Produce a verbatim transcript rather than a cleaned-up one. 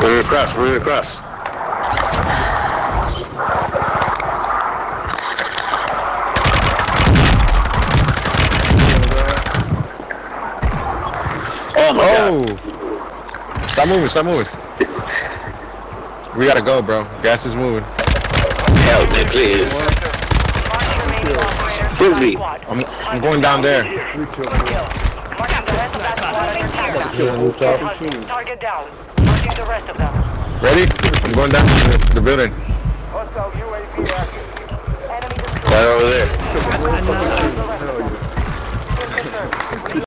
Running across, running across. Oh my oh. God. Stop moving, stop moving. We gotta go, bro. Gas is moving. Help me, please. Excuse me. I'm, I'm going down there. Target down. Marking the rest of them. Ready? I'm going down to the, the building. Right over there.